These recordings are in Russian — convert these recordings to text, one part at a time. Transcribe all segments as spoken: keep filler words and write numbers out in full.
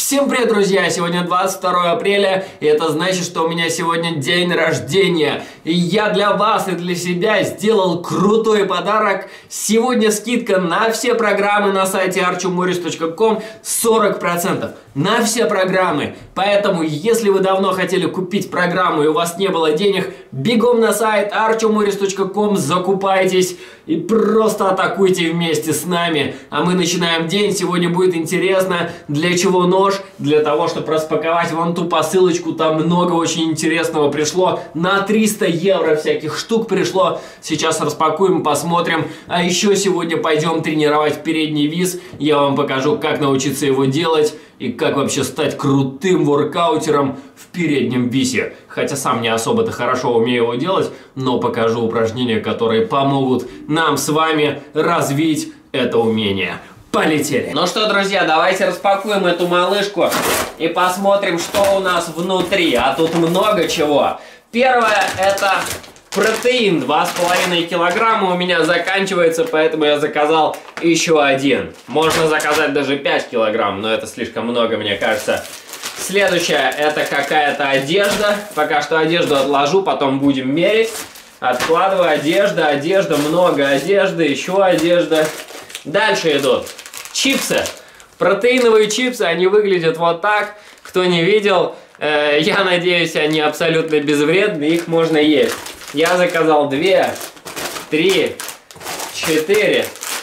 Всем привет, друзья! Сегодня двадцать второе апреля, и это значит, что у меня сегодня день рождения. И я для вас и для себя сделал крутой подарок. Сегодня скидка на все программы на сайте archumorris точка ком сорок процентов. На все программы. Поэтому, если вы давно хотели купить программу и у вас не было денег, бегом на сайт archumorris точка ком, закупайтесь и просто атакуйте вместе с нами. А мы начинаем день. Сегодня будет интересно, для чего нож. Для того, чтобы распаковать вон ту посылочку. Там много очень интересного пришло. На триста евро всяких штук пришло. Сейчас распакуем, посмотрим. А еще сегодня пойдем тренировать передний вис. Я вам покажу, как научиться его делать. И как вообще стать крутым воркаутером в переднем висе. Хотя сам не особо-то хорошо умею его делать, но покажу упражнения, которые помогут нам с вами развить это умение. Полетели! Ну что, друзья, давайте распакуем эту малышку и посмотрим, что у нас внутри. А тут много чего. Первое — это протеин. два с половиной килограмма у меня заканчивается, поэтому я заказал еще один. Можно заказать даже пять килограмм, но это слишком много, мне кажется. Следующее — это какая-то одежда. Пока что одежду отложу, потом будем мерить. Откладываю одежда, одежда, много одежды, еще одежда. Дальше идут чипсы. Протеиновые чипсы, они выглядят вот так. Кто не видел, э, я надеюсь, они абсолютно безвредны, их можно есть. Я заказал две, три, четыре,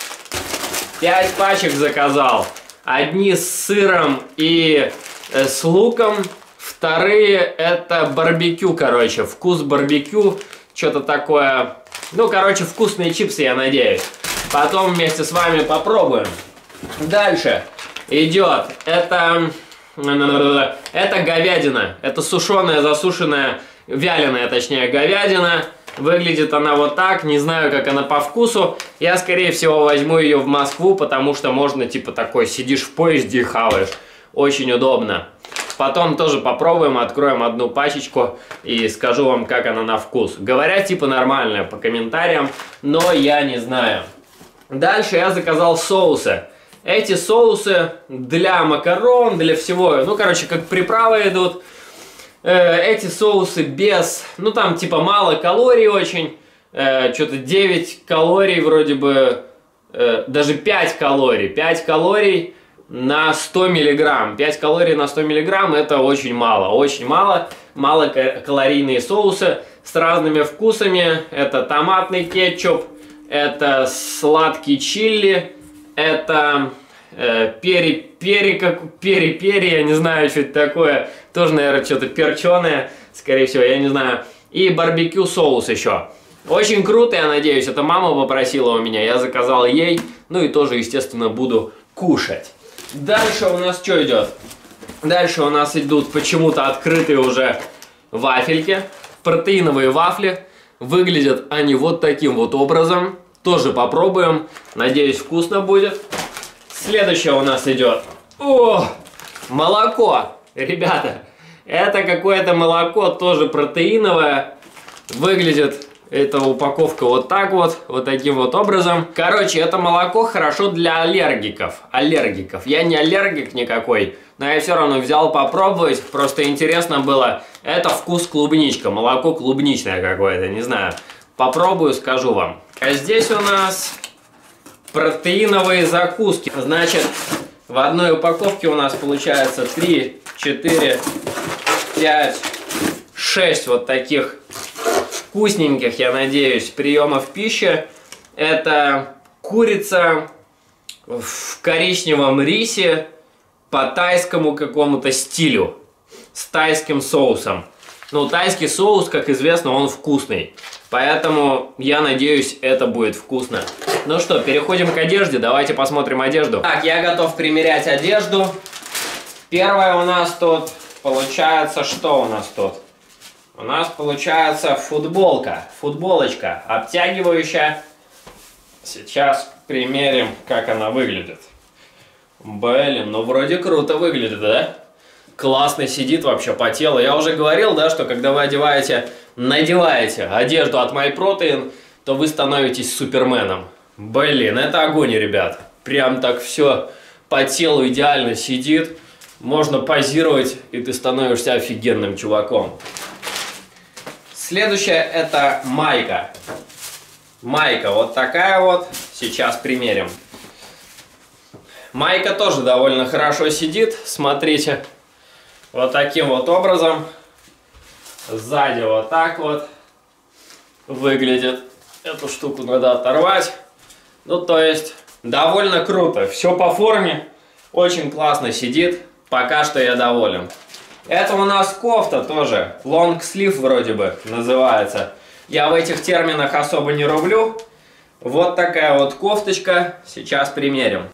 пять пачек заказал. Одни с сыром и э, с луком. Вторые — это барбекю, короче. Вкус барбекю. Что-то такое. Ну, короче, вкусные чипсы, я надеюсь. Потом вместе с вами попробуем. Дальше идет. Это... Это говядина. Это сушеная, засушенная, вяленая, точнее, говядина. Выглядит она вот так. Не знаю, как она по вкусу. Я, скорее всего, возьму ее в Москву, потому что можно, типа, такой, сидишь в поезде и хаваешь. Очень удобно. Потом тоже попробуем, откроем одну пачечку и скажу вам, как она на вкус. Говорят, типа, нормальная по комментариям, но я не знаю. Дальше я заказал соусы. Эти соусы для макарон, для всего. Ну, короче, как приправы идут. Эти соусы без, ну там типа мало калорий очень, э, что-то девять калорий вроде бы, э, даже пять калорий, пять калорий на сто миллиграмм, пять калорий на сто миллиграмм это очень мало, очень мало, малокалорийные соусы с разными вкусами, это томатный кетчуп, это сладкий чили, это... Пери, пери, как пери, пери, я не знаю, что это такое. Тоже, наверное, что-то перченое, скорее всего, я не знаю. И барбекю соус еще. Очень круто, я надеюсь. Это мама попросила у меня, я заказал ей. Ну и тоже, естественно, буду кушать. Дальше у нас что идет? Дальше у нас идут почему-то открытые уже вафельки. Протеиновые вафли. Выглядят они вот таким вот образом. Тоже попробуем. Надеюсь, вкусно будет. Следующее у нас идет. О, молоко. Ребята, это какое-то молоко, тоже протеиновое. Выглядит эта упаковка вот так вот, вот таким вот образом. Короче, это молоко хорошо для аллергиков. Аллергиков. Я не аллергик никакой, но я все равно взял попробовать. Просто интересно было. Это вкус клубничка. Молоко клубничное какое-то, не знаю. Попробую, скажу вам. А здесь у нас... протеиновые закуски. Значит, в одной упаковке у нас получается три, четыре, пять, шесть вот таких вкусненьких, я надеюсь, приемов пищи. Это курица в коричневом рисе по тайскому какому-то стилю. С тайским соусом. Ну, тайский соус, как известно, он вкусный. Поэтому, я надеюсь, это будет вкусно. Ну что, переходим к одежде. Давайте посмотрим одежду. Так, я готов примерять одежду. Первое у нас тут получается... Что у нас тут? У нас получается футболка. Футболочка обтягивающая. Сейчас примерим, как она выглядит. Блин, ну вроде круто выглядит, да? Классно сидит вообще по телу. Я уже говорил, да, что когда вы одеваете, надеваете одежду от MyProtein, то вы становитесь суперменом. Блин, это огонь, ребят. Прям так все по телу идеально сидит. можно позировать, и ты становишься офигенным чуваком. Следующее это майка. Майка вот такая вот. Сейчас примерим. Майка тоже довольно хорошо сидит. Смотрите. Вот таким вот образом. Сзади вот так вот выглядит. Эту штуку надо оторвать. Ну, то есть, довольно круто. Все по форме. Очень классно сидит. Пока что я доволен. Это у нас кофта тоже. Long sleeve вроде бы называется. Я в этих терминах особо не рублю. Вот такая вот кофточка. Сейчас примерим.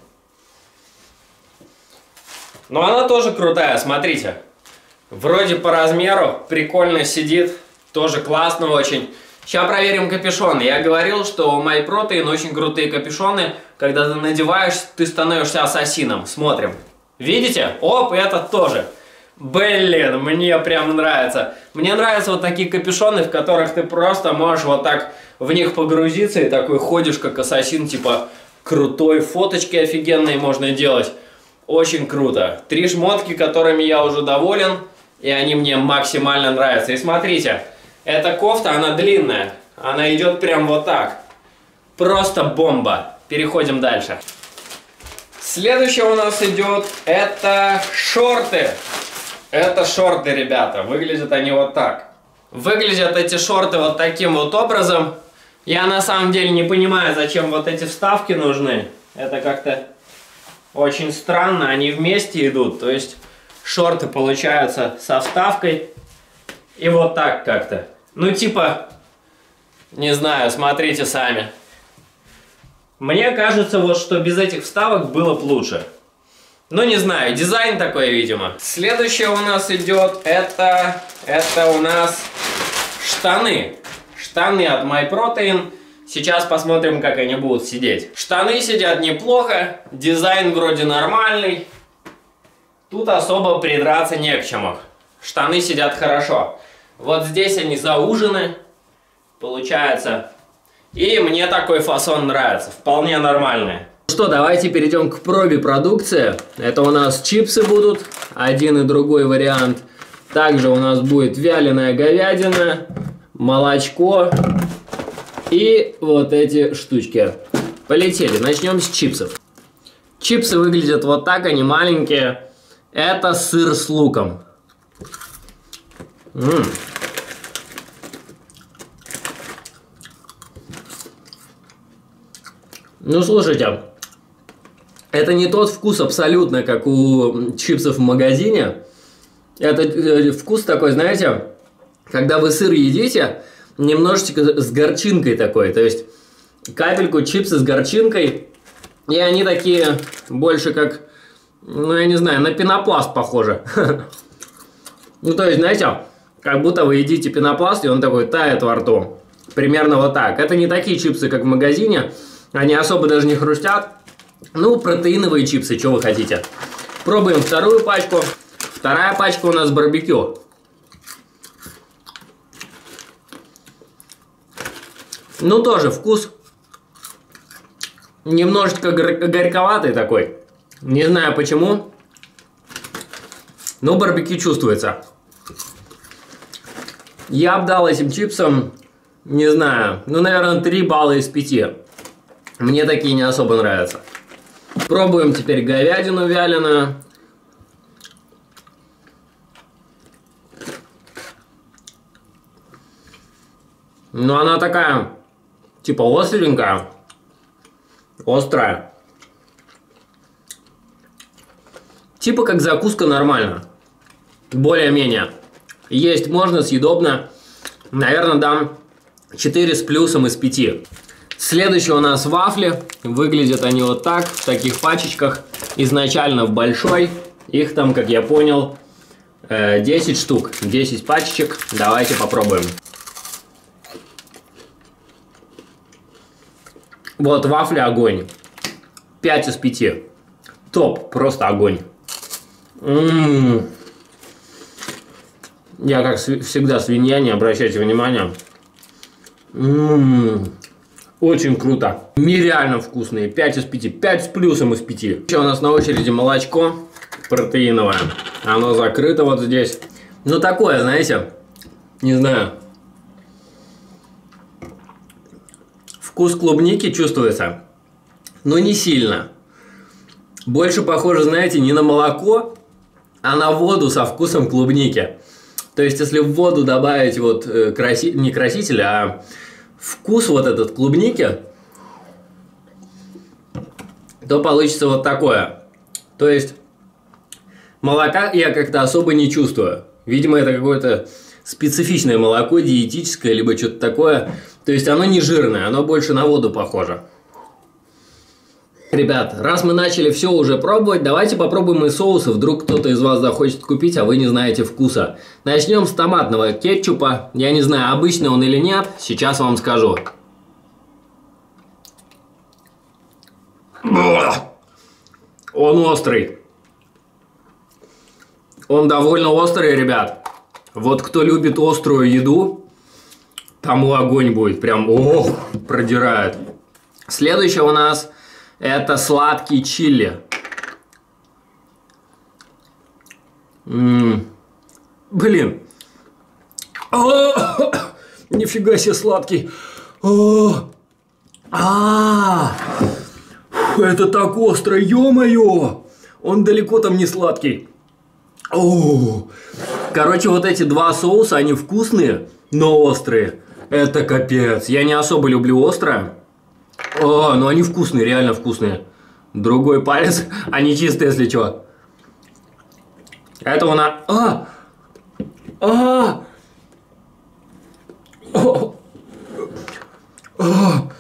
Но она тоже крутая, смотрите. Вроде по размеру. Прикольно сидит. Тоже классно очень. Сейчас проверим капюшон. Я говорил, что у MyProtein очень крутые капюшоны. Когда ты надеваешь, ты становишься ассасином. Смотрим. Видите? Оп, этот тоже. Блин, мне прям нравится. Мне нравятся вот такие капюшоны, в которых ты просто можешь вот так в них погрузиться и такой ходишь как ассасин, типа крутой, фоточки офигенные можно делать. Очень круто. Три шмотки, которыми я уже доволен, и они мне максимально нравятся. И смотрите. Эта кофта, она длинная. Она идет прям вот так. Просто бомба. Переходим дальше. Следующее у нас идет, это шорты. Это шорты, ребята. Выглядят они вот так. Выглядят эти шорты вот таким вот образом. Я на самом деле не понимаю, зачем вот эти вставки нужны. Это как-то очень странно. Они вместе идут. То есть шорты получаются со вставкой. И вот так как-то. Ну, типа, не знаю, смотрите сами. Мне кажется, вот что без этих вставок было бы лучше. Ну, не знаю, дизайн такой, видимо. Следующее у нас идет, это, это у нас штаны. Штаны от MyProtein. Сейчас посмотрим, как они будут сидеть. Штаны сидят неплохо, дизайн вроде нормальный. Тут особо придраться не к чему. Штаны сидят хорошо. Вот здесь они заужены, получается. И мне такой фасон нравится, вполне нормальный. Ну что, давайте перейдем к пробе продукции. Это у нас чипсы будут, один и другой вариант. Также у нас будет вяленая говядина, молочко и вот эти штучки. Полетели, начнем с чипсов. Чипсы выглядят вот так, они маленькие. Это сыр с луком. М-м. Ну, слушайте, это не тот вкус абсолютно, как у чипсов в магазине. Это вкус такой, знаете, когда вы сыр едите, немножечко с горчинкой такой. То есть капельку чипсы с горчинкой, и они такие больше как, ну, я не знаю, на пенопласт похожи. Ну, то есть, знаете, как будто вы едите пенопласт, и он такой тает во рту. Примерно вот так. Это не такие чипсы, как в магазине. Они особо даже не хрустят. Ну, протеиновые чипсы, что вы хотите. Пробуем вторую пачку. Вторая пачка у нас барбекю. Ну, тоже вкус немножечко горьковатый такой. Не знаю почему. Но барбекю чувствуется. Я бы дал этим чипсам, не знаю, ну, наверное, три балла из пяти. Мне такие не особо нравятся. Пробуем теперь говядину вяленую. Ну, она такая, типа, остренькая. Острая. Типа, как закуска нормально. Более-менее. Есть можно, съедобно. Наверное, дам четыре с плюсом из пяти. Следующие у нас вафли. Выглядят они вот так, в таких пачечках. Изначально в большой. Их там, как я понял, десять штук. десять пачечек. Давайте попробуем. Вот вафли огонь. пять из пяти. Топ, просто огонь. М-м-м. Я, как всегда, свинья, не обращайте внимания. М-м-м. Очень круто. Нереально вкусные. пять из пяти. пять с плюсом из пяти. Еще у нас на очереди молочко. протеиновое. Оно закрыто вот здесь. Ну такое, знаете, не знаю. Вкус клубники чувствуется, но не сильно. Больше похоже, знаете, не на молоко, а на воду со вкусом клубники. То есть, если в воду добавить вот краси... не краситель, а вкус вот этот клубники, то получится вот такое. То есть, молока я как-то особо не чувствую. Видимо, это какое-то специфичное молоко, диетическое, либо что-то такое. То есть, оно не жирное, оно больше на воду похоже. Ребят, раз мы начали все уже пробовать, давайте попробуем и соусы. Вдруг кто-то из вас захочет купить, а вы не знаете вкуса. Начнем с томатного кетчупа. Я не знаю, обычный он или нет, сейчас вам скажу. Он острый. Он довольно острый, ребят. Вот кто любит острую еду, тому огонь будет. Прям, ох, продирает. Следующее у нас это сладкий чили. М-м. Блин. О, нифига себе сладкий. О, а, это так остро, ё-моё. Он далеко там не сладкий. О, короче, вот эти два соуса, они вкусные, но острые. Это капец. Я не особо люблю острое. О, ну они вкусные, реально вкусные. Другой палец, они чистые, если что. Это у нас... А! А! О! О!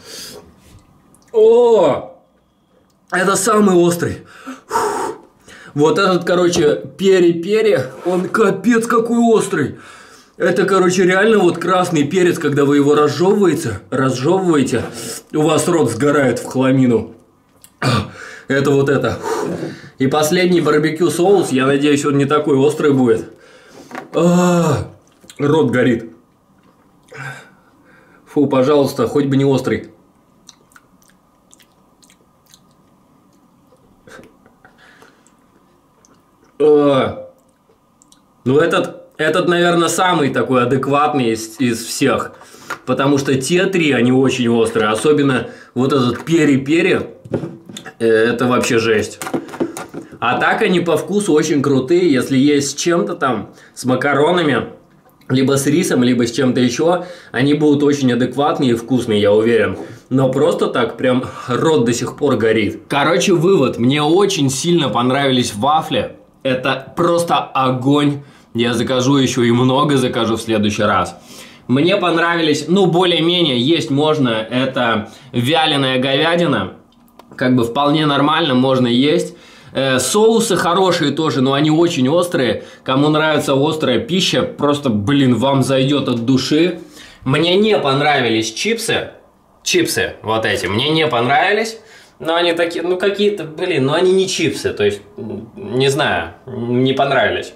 О! Это самый острый. Фу. Вот этот, короче, пери-пери, он капец какой острый. Это, короче, реально вот красный перец, когда вы его разжевываете, разжевываете, у вас рот сгорает в хламину. Это вот это. И последний барбекю соус, я надеюсь, он не такой острый будет. А, рот горит. Фу, пожалуйста, хоть бы не острый. А, ну этот... Этот, наверное, самый такой адекватный из, из всех. Потому что те три, они очень острые. Особенно вот этот пери-пери. Это вообще жесть. А так они по вкусу очень крутые. Если есть с чем-то там, с макаронами, либо с рисом, либо с чем-то еще, они будут очень адекватные и вкусные, я уверен. Но просто так прям рот до сих пор горит. Короче, вывод. Мне очень сильно понравились вафли. Это просто огонь. Я закажу еще и много закажу в следующий раз. Мне понравились, ну, более-менее, есть можно, это вяленая говядина. Как бы вполне нормально, можно есть. Э, соусы хорошие тоже, но они очень острые. Кому нравится острая пища, просто, блин, вам зайдет от души. Мне не понравились чипсы. Чипсы вот эти, мне не понравились. Но они такие, ну, какие-то, блин, ну, они не чипсы. То есть, не знаю, не понравились.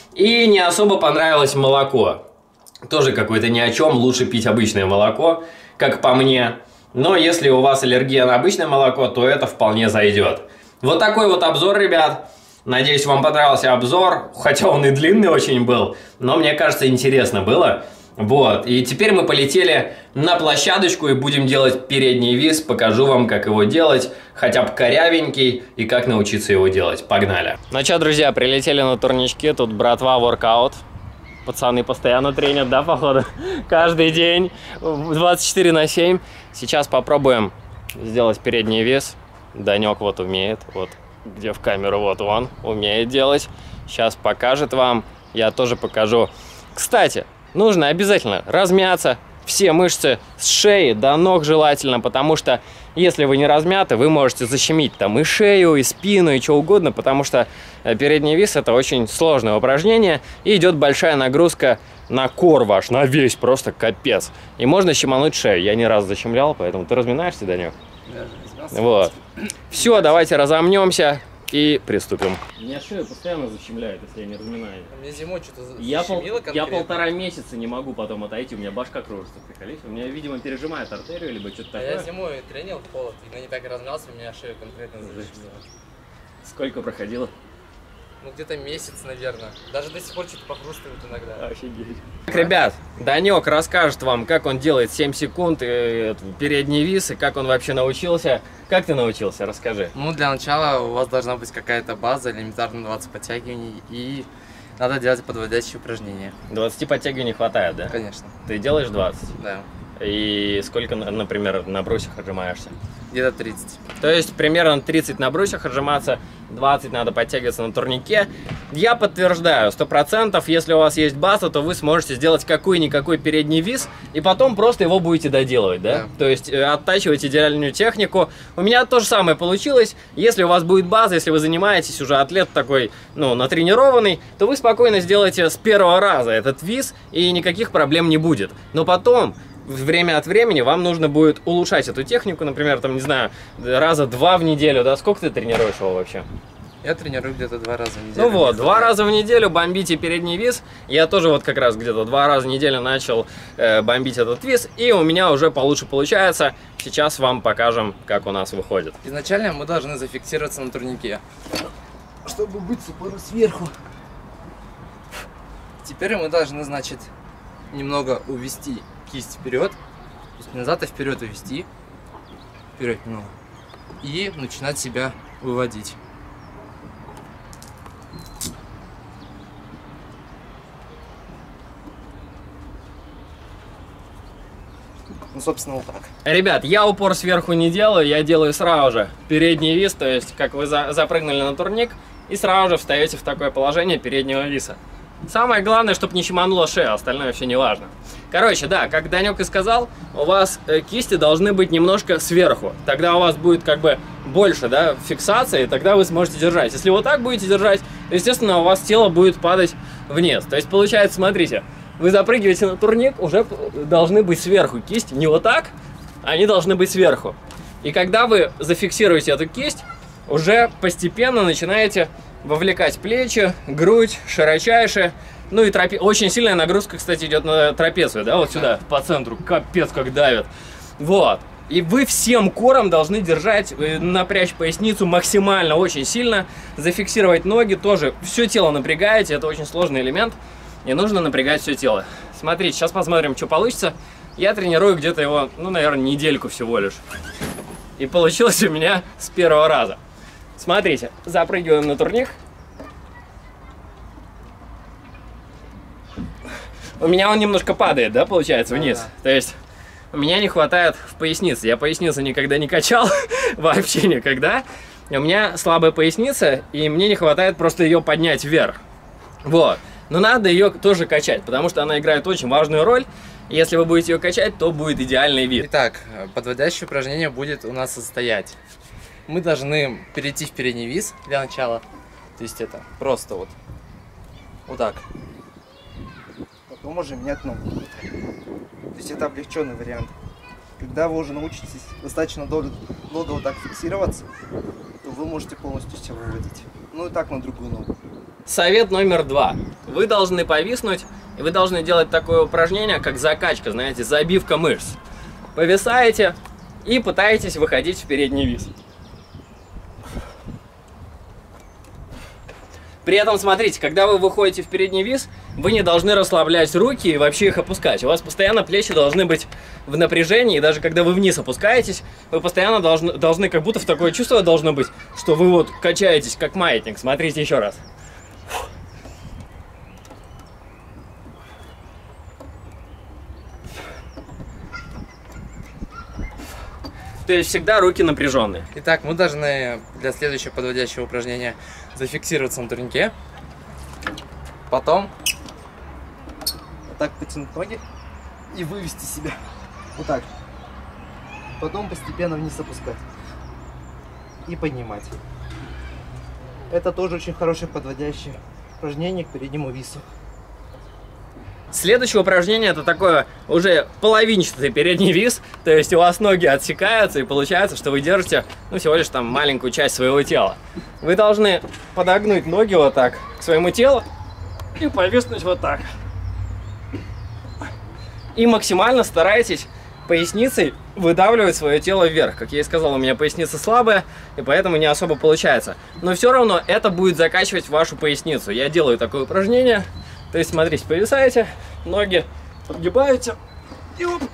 И не особо понравилось молоко. Тоже какое-то ни о чем. Лучше пить обычное молоко, как по мне. Но если у вас аллергия на обычное молоко, то это вполне зайдет. Вот такой вот обзор, ребят. Надеюсь, вам понравился обзор. Хотя он и длинный очень был. Но мне кажется, интересно было. Вот. И теперь мы полетели на площадочку и будем делать передний вис. Покажу вам, как его делать. Хотя бы корявенький. И как научиться его делать. Погнали. Ну что, друзья, прилетели на турнички. Тут братва воркаут. Пацаны постоянно тренят, да, походу? Каждый день. двадцать четыре на семь. Сейчас попробуем сделать передний вис. Данек вот умеет. Вот где в камеру, вот он умеет делать. Сейчас покажет вам. Я тоже покажу. Кстати, нужно обязательно размяться. Все мышцы с шеи до ног желательно, потому что если вы не размяты, вы можете защемить там и шею, и спину, и что угодно, потому что передний вис — это очень сложное упражнение, и идет большая нагрузка на кор ваш, на весь, просто капец. И можно щемануть шею. Я не раз защемлял, поэтому ты разминаешься, Данек? Да, вот. Все, давайте разомнемся и приступим. Меня шею постоянно защемляет, если я не разминаю. Мне зимой что-то я, пол, я полтора месяца не могу потом отойти, у меня башка кружится, приколись. У меня, видимо, пережимает артерию, либо что-то а такое. Я зимой тренил в холод, и не так размялся, у меня шею конкретно защемило. Сколько проходило? Ну, где-то месяц, наверное. Даже до сих пор что-то похрустывает иногда. Офигеть. Так, ребят, Данек расскажет вам, как он делает семь секунд и передний вис, и как он вообще научился. Как ты научился? Расскажи. Ну, для начала у вас должна быть какая-то база, элементарно двадцать подтягиваний, и надо делать подводящие упражнения. двадцати подтягиваний хватает, да? Конечно. Ты делаешь двадцать? Да. И сколько, например, на брусьях отжимаешься? Где-то тридцать. То есть примерно тридцать на брусьях отжиматься, двадцать надо подтягиваться на турнике. Я подтверждаю, сто процентов, если у вас есть база, то вы сможете сделать какой-никакой передний вис, и потом просто его будете доделывать, да? Да. То есть э, оттачивать идеальную технику. У меня то же самое получилось. Если у вас будет база, если вы занимаетесь уже атлет такой, ну, натренированный, то вы спокойно сделаете с первого раза этот вис, и никаких проблем не будет. Но потом, время от времени вам нужно будет улучшать эту технику, например, там, не знаю, раза два в неделю, да? Сколько ты тренируешь его вообще? Я тренирую где-то два раза в неделю. Ну вот, два раза в неделю бомбите передний вис. Я тоже вот как раз где-то два раза в неделю начал э, бомбить этот вис, и у меня уже получше получается. Сейчас вам покажем, как у нас выходит. Изначально мы должны зафиксироваться на турнике, чтобы быть с упором сверху. Теперь мы должны, значит, немного увести кисть вперед, то есть назад и вперед увести, вперед немного, и начинать себя выводить. Ну, собственно, вот так. Ребят, я упор сверху не делаю, я делаю сразу же передний вис, то есть как вы за запрыгнули на турник и сразу же встаете в такое положение переднего виса. Самое главное, чтобы не щеманула шея, остальное вообще не важно. Короче, да, как Данек и сказал, у вас кисти должны быть немножко сверху. Тогда у вас будет как бы больше, да, фиксации, и тогда вы сможете держать. Если вот так будете держать, то, естественно, у вас тело будет падать вниз. То есть, получается, смотрите, вы запрыгиваете на турник, уже должны быть сверху кисти. Не вот так, они должны быть сверху. И когда вы зафиксируете эту кисть, уже постепенно начинаете вовлекать плечи, грудь, широчайше. Ну и трапе... очень сильная нагрузка, кстати, идет на трапецию, да, вот сюда, по центру, капец как давит. Вот. И вы всем кором должны держать, напрячь поясницу максимально, очень сильно, зафиксировать ноги, тоже все тело напрягаете, это очень сложный элемент, и нужно напрягать все тело. Смотрите, сейчас посмотрим, что получится. Я тренирую где-то его, ну, наверное, недельку всего лишь. И получилось у меня с первого раза. Смотрите, запрыгиваем на турник. У меня он немножко падает, да, получается, вниз. Да, да. То есть у меня не хватает в пояснице. Я поясницу никогда не качал, вообще никогда. У меня слабая поясница, и мне не хватает просто ее поднять вверх. Вот. Но надо ее тоже качать, потому что она играет очень важную роль. Если вы будете ее качать, то будет идеальный вид. Итак, подводящее упражнение будет у нас состоять. Мы должны перейти в передний вис для начала. То есть это просто вот, вот так. Потом уже менять ногу. То есть это облегченный вариант. Когда вы уже научитесь достаточно долго, долго вот так фиксироваться, то вы можете полностью себя выводить. Ну и так на другую ногу. Совет номер два. Вы должны повиснуть, и вы должны делать такое упражнение, как закачка, знаете, забивка мышц. Повисаете и пытаетесь выходить в передний вис. При этом, смотрите, когда вы выходите в передний вис, вы не должны расслаблять руки и вообще их опускать. У вас постоянно плечи должны быть в напряжении, и даже когда вы вниз опускаетесь, вы постоянно должны, должны как будто в такое чувство должно быть, что вы вот качаетесь как маятник. Смотрите еще раз. То есть всегда руки напряженные. Итак, мы должны для следующего подводящего упражнения зафиксироваться на турнике. Потом вот так потянуть ноги и вывести себя. Вот так. Потом постепенно вниз опускать. И поднимать. Это тоже очень хорошее подводящее упражнение к переднему вису. Следующее упражнение — это такое уже половинчатый передний вис, то есть у вас ноги отсекаются, и получается, что вы держите, ну, всего лишь там маленькую часть своего тела. Вы должны подогнуть ноги вот так к своему телу и повиснуть вот так. И максимально старайтесь поясницей выдавливать свое тело вверх. Как я и сказал, у меня поясница слабая, и поэтому не особо получается. Но все равно это будет закачивать вашу поясницу. Я делаю такое упражнение. То есть, смотрите, повисаете, ноги подгибаете и, оп,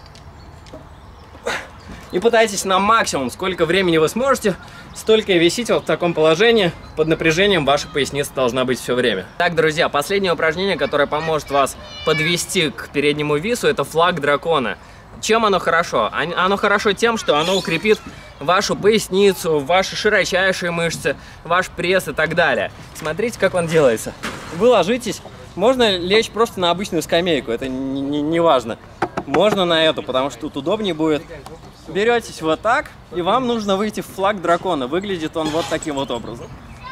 и пытайтесь на максимум, сколько времени вы сможете, столько и висите вот в таком положении. Под напряжением ваша поясница должна быть все время. Так, друзья, последнее упражнение, которое поможет вас подвести к переднему вису, это флаг дракона. Чем оно хорошо? Оно хорошо тем, что оно укрепит вашу поясницу, ваши широчайшие мышцы, ваш пресс и так далее. Смотрите, как он делается. Вы ложитесь, можно лечь просто на обычную скамейку, это не, не, не важно. Можно на эту, потому что тут удобнее будет. Беретесь вот так, и вам нужно выйти в флаг дракона. Выглядит он вот таким вот образом.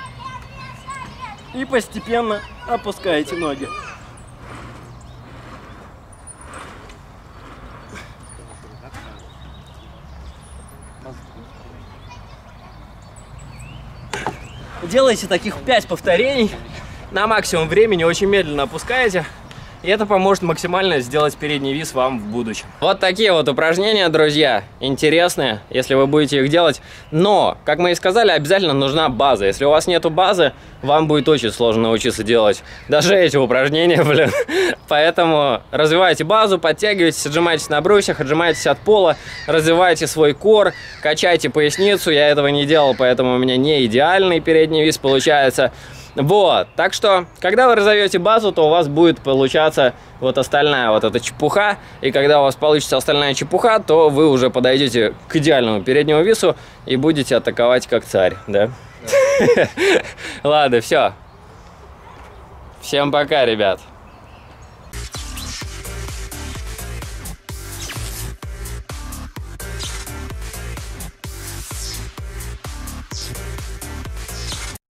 И постепенно опускаете ноги. Делайте таких пять повторений. На максимум времени очень медленно опускаете. И это поможет максимально сделать передний вис вам в будущем. Вот такие вот упражнения, друзья. Интересные, если вы будете их делать. Но, как мы и сказали, обязательно нужна база. Если у вас нету базы, вам будет очень сложно научиться делать даже эти упражнения, блин. Поэтому развивайте базу, подтягивайтесь, отжимайтесь на брусьях, отжимайтесь от пола, развивайте свой кор, качайте поясницу. Я этого не делал, поэтому у меня не идеальный передний вис получается. Вот, так что, когда вы разовьете базу, то у вас будет получаться вот остальная вот эта чепуха. И когда у вас получится остальная чепуха, то вы уже подойдете к идеальному переднему вису и будете атаковать как царь, да? Ладно, все. Всем пока, ребят.